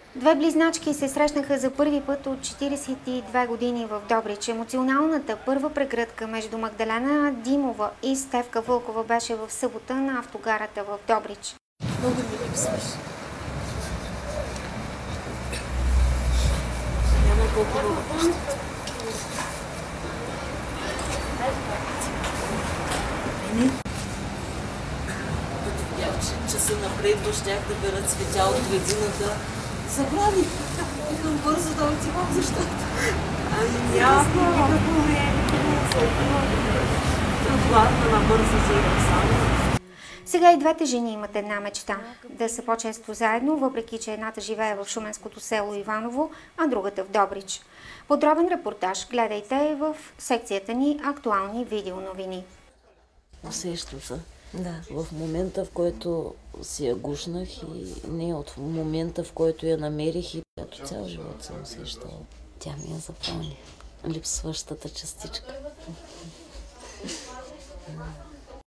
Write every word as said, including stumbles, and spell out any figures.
Две близначки се срещнаха за първи път от четиридесет и две години в Добрич. Емоционалната първа прегръдка между Магдалена Димова и Стефка Вълкова беше в събота на автогарата в Добрич. Много ми липсваш. Няма толкова въпросите. Като бях, че часа напред щях да бера цветя от градината. Забравих. Викам бързо да отивам, защото... Ами няма никакво време. Хладна набързо вземам само. Сега и двете жени имат една мечта – да са по-често заедно, въпреки че едната живее в шуменското село Иваново, а другата в Добрич. Подробен репортаж гледайте в секцията ни актуални видеоновини. Усещам се. Да, в момента, в който си я гушнах и не от момента, в който я намерих и като цял живот съм усещала. Тя ми я запомни. Липсващата частичка.